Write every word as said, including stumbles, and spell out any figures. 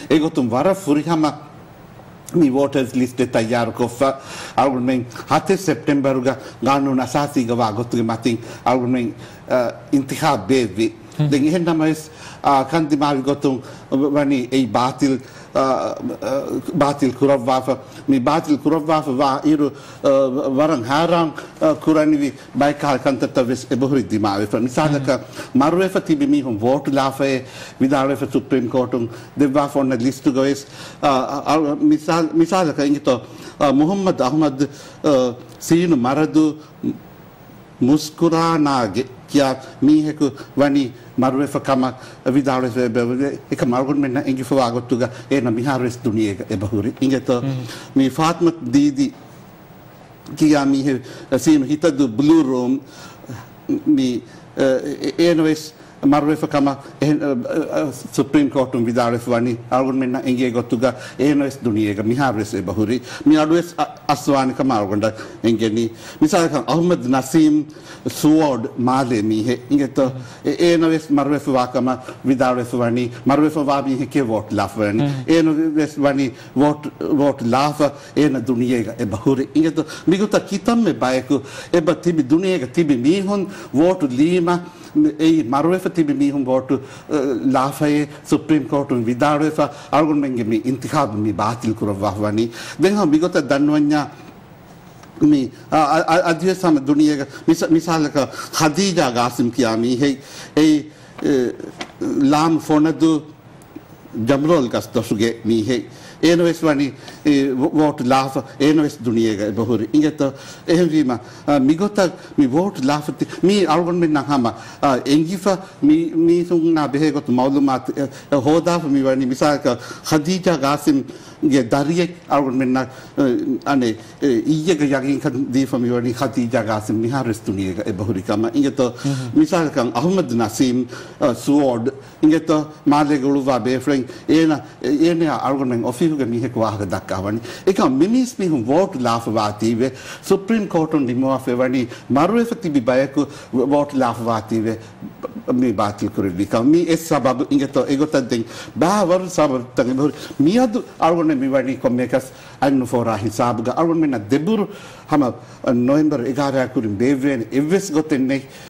ඒගොතුම් වර ෆුරිහම මේ waters list එක තයාරු කොෆා අල්ගොමෙන් හත සෙප්තැම්බරුග ගානුන අසාසීග වාගොතුගේ මතින් අල්ගොමෙන් ඉන්තිඛාබ් බේවි දැන් එහෙන් තමයි කන්දිමාවි ගොතුම් වනි ඒ බාතිල් බාතිල් කුරවවාෆ මේ බාතිල් කුරවවාෆ වා ඉරු වරන් හාරම් කුරණිවි බයිකාල් කන්තතවස් එබහුරි දිමාවෙ මිසාලක මරුවෙෆ තිබි මිහුම් වෝට් ලාෆේ විදාලෙෆ සුප්‍රීම් කොර්ටුම් දෙවා ෆොන්න ලිස්ට් ගොයිස් මිසාල මිසාලක ඉංගිතෝ මුහම්මද් අහමද් සීනු මරදු මුස්කුරානාගේ කියා මීහෙකු වනි මරුවෙෆ කම විදාලෙෆ එක මල්ගොන් මෙන්න ඉංගි ෆවාගොත්තුග එන මිහාරස් දුනියක එබහුරි ඉංගිතෝ මේ ෆාත්මත් දීදි කියා මීහෙ සීනු හිතදු බ්ලූ රූම් මේ එනවෙස් මරුවෙෆ කම සුප්‍රීම් කොර්ටුම් විදාලෙෆ වනි අල්ගොන් මෙන්න ඉංගි ගොත්තුග එනවෙස් දුනියක මිහාරස් එබහුරි මේ අඩුවෙස් අස්වානික මල්ගොන්ඩ ඉංගිනි මිසාලක අහමද් නසීම් සුවෝඩ් මාලේ මීහෙ ඉංගිතෝ එනවෙස් මරුවෙෆ වාකම විදාලෙෆ වනි මරුවෙෆ වා මීහෙ කේ වෝට් ලාෆ වනි එනවෙස් වනි වෝට් වෝට් ලාෆ එන දුනියක එබහුරි ඉංගිතෝ මිගුත කිතම් මේ බයකු එබ තිබි දුනියක තිබි මීහොන් වෝට් ලීමා ඒ මරුවෙෆ තිබි මීහුම් වෝට් ලාෆයේ සුප්‍රීම් කොර්ටුම් විදාලෙෆ අල්ගොන් මෙන්ගේ මේ ඉන්තිඛාබ් මේ බාතිල් කරවවා වනි දැන් හම් මිගුත දන්වන්නා මේ අධ්‍ය සම දුනියක මිසාලක ඛදීජා ගාසිම් කියා මීහෙ ඒ ලාම් ෆොනදු ජම්රෝල් ගස්තොසුගේ මීහෙ එනවෙස් වනි වෝට් ලාෆ එනවෙස් දුනියක බහුරි ඉංගත එහෙම වීම මිගොත මි වෝට් ලාෆති මි අල්ගොන් මෙන්න හම එංගිෆ මි මි සුන්නා බෙහෙගොත් මවුලුමාත් හෝදාෆ මි වනි මිසාලක ඛදීජා ගාසිම් ගේ දරියෙක් අල්ගොන් මෙන්න අනේ ඊයක යකින් දීෆ මි වනි ඛදීජා ගාසිම් මිහාරස් දුනියක බහුරි කම ඉංගත මිසාලක අහමද් නසීම් සුවෝඩ් ඉංගත මාලේගලුවා බේෆ්‍රෙන් එන එන අල්ගොන් මෙන් ඔෆිහුගේ මිහෙක වාහක දක්වවනි ඒක මිමිස් මිහුම් වෝට් ලාෆ වාතිවේ සුප්‍රීම් කොර්ටුන් දිමවා ෆෙවනි මරුවෙෆ තිබි බයකු වෝට් ලාෆ වාතිවේ මේ බාතිල් කරලි කම මේ එස් සබබ ඉංගත ඒගොත දෙන් බාවර් සබබ තගේ බහුරි මියදු අල්ගොන් මිවනි කොම්මේකස් අන්න ෆෝරා හිසාබුග අල්ගොන් මෙන්න දෙබුරු හම නොවැම්බර් එගාරා කුරින් බේවෙන් එවස් ගොතෙන්නේ